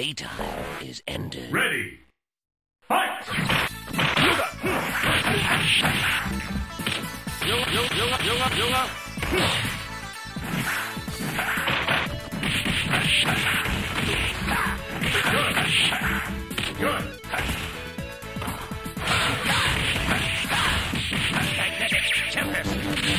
playtime is ended. Ready. Fight! Good. Tempest.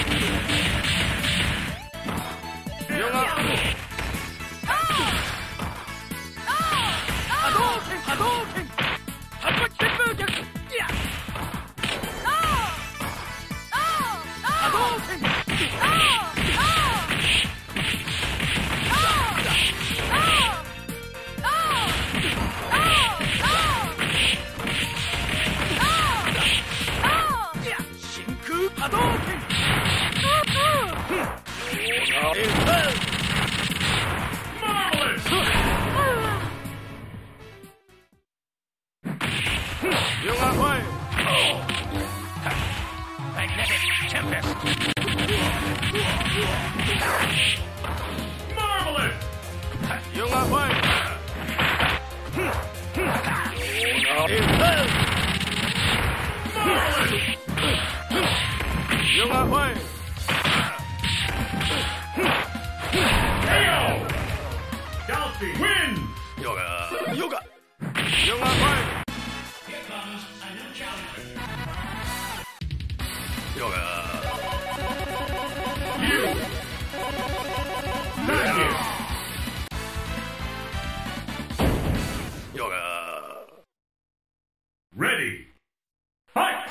Ready. Fight!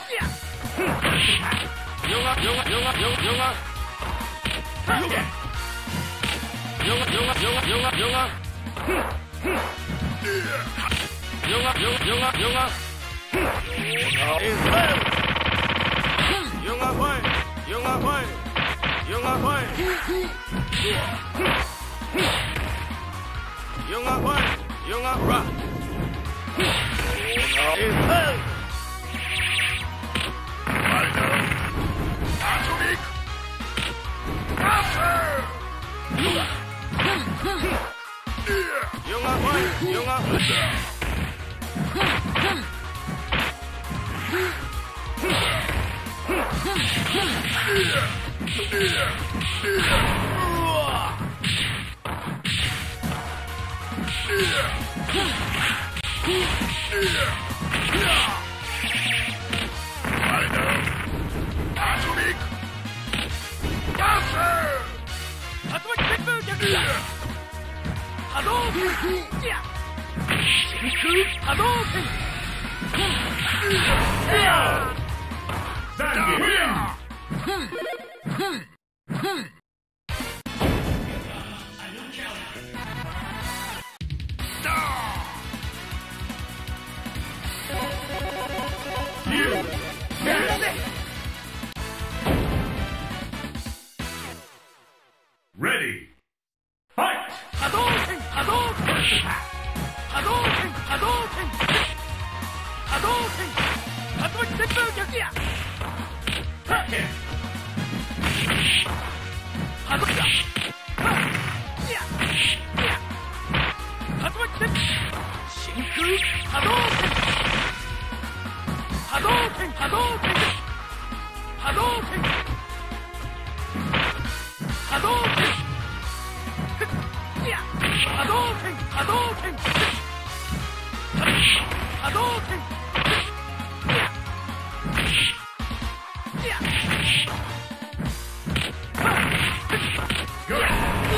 Ready. Fight! Hadouken! Hadouken! Hadouken! Hadouken! Hadouken! Hadouken! Hadouken! Yeah! Hadouken! Hadouken! Yeah! Yeah! Hadouken! Shinku! Hadouken! Hadouken! Hadouken! Hadouken! Hadouken! Hadouken! Hadouken! Hadouken! Good!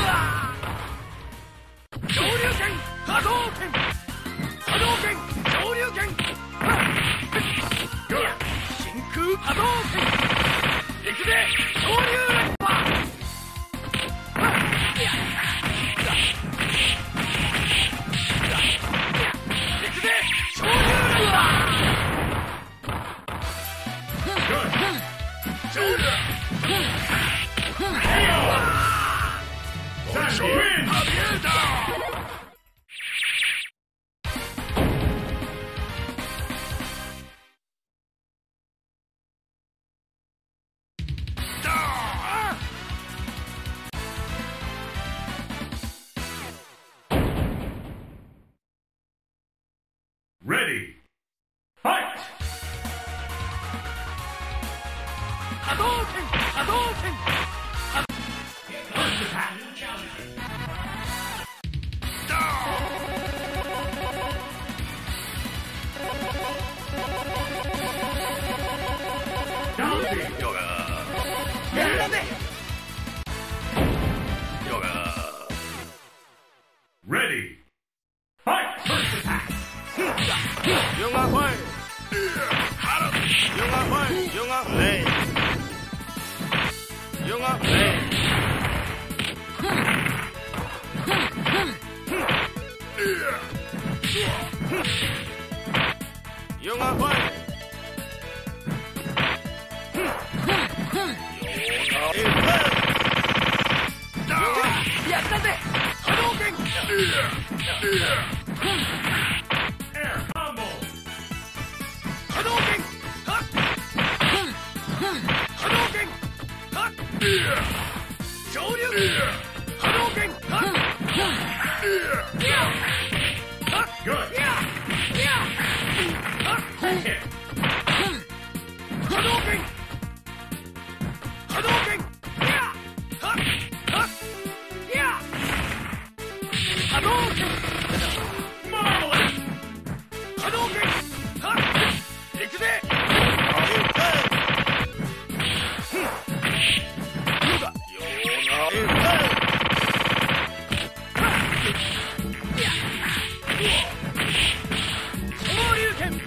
Shoryuken! Hadouken! Hadouken! Shoryuken! Good! Shinku Hadouken! Ikude! Shoryuken! Shoryuken! Ready. Fight! 波動拳波動拳 First attack. Down. やったぜ Ready. Fight! First attack. Yoga fight. Yoga fight. Yoga play. Yoga play. Yoga fight. Yoga. やったぜ波動拳 Air combo. 波動拳はっ波動拳はっ上流波動拳はっ Good. 波 Hit. 動拳波動拳はっ波動拳 Marvelous. 波動拳はっ行くぜ昇竜拳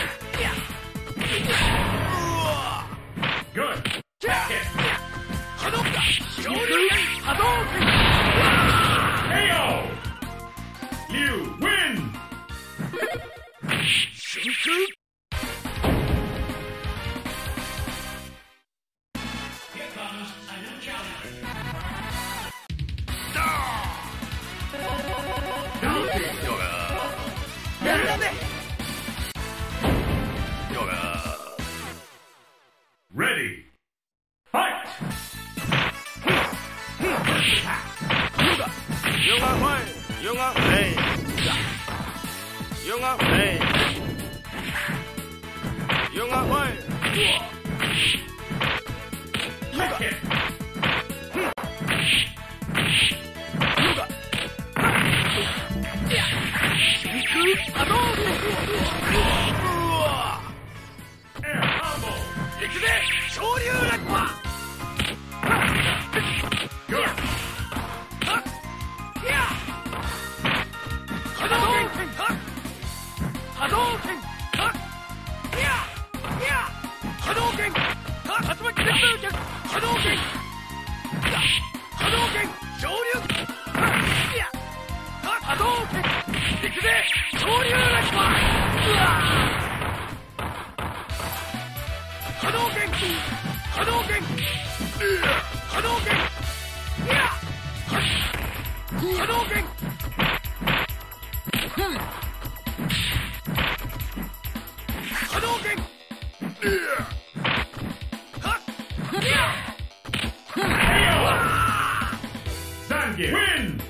Good. Hit. 波動拳昇竜拳波動拳 KO. You win. 真空 Down. やったぜ Ready. Fight. First attack. Yoga fight. Yoga play. Yoga play. Yoga fight. Hit. 真空波動拳 Air combo. 行くぜ昇竜落馬 Good. 波動拳波動拳波動拳竜巻旋風脚波動拳波動拳昇竜波動拳行くぜ昇竜落馬波動拳波動拳波動拳波動拳波動拳 Zangief. Win.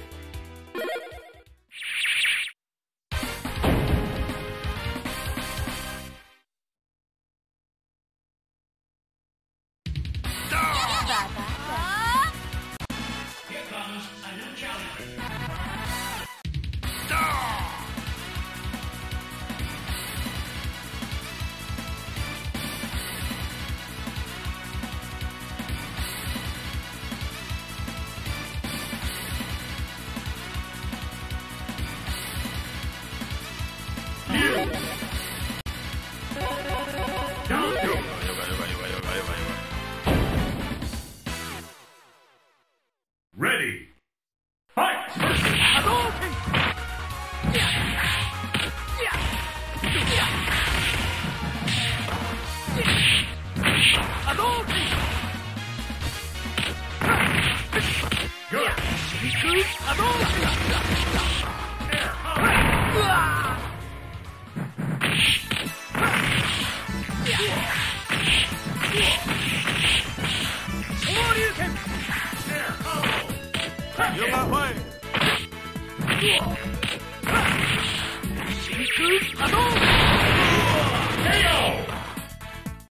Ready. Fight. 波動拳波動拳 Good. 真空波動拳 Air combo. 昇竜拳 Air combo. Yoga fight. Yoga 空波動 KO!